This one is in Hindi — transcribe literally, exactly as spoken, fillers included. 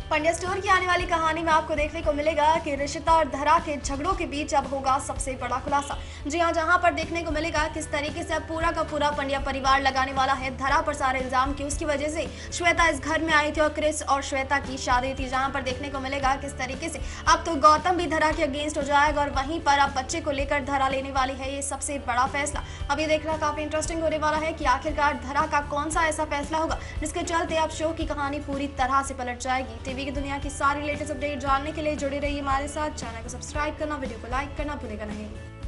पंड्या स्टोर की आने वाली कहानी में आपको देखने को मिलेगा कि ऋषिता और धरा के झगड़ों के बीच अब होगा सबसे बड़ा खुलासा। जी हां, जहां पर देखने को मिलेगा किस तरीके से अब पूरा का पूरा पंड्या परिवार लगाने वाला है धरा पर सारे इल्जाम कि उसकी वजह से श्वेता इस घर में आई थी और क्रिस और श्वेता की शादी थी। जहां पर देखने को मिलेगा किस तरीके से अब तो गौतम भी धरा के अगेंस्ट हो जाएगा और वहीं पर अब बच्चे को लेकर धरा लेने वाली है ये सबसे बड़ा फैसला। अब ये देखना काफी इंटरेस्टिंग होने वाला है कि आखिरकार धरा का कौन सा ऐसा फैसला होगा जिसके चलते अब शो की कहानी पूरी तरह से पलट जाएगी। टीवी की दुनिया की सारी लेटेस्ट अपडेट जानने के लिए जुड़े रहिए हमारे साथ। चैनल को सब्सक्राइब करना, वीडियो को लाइक करना भूलेगा नहीं।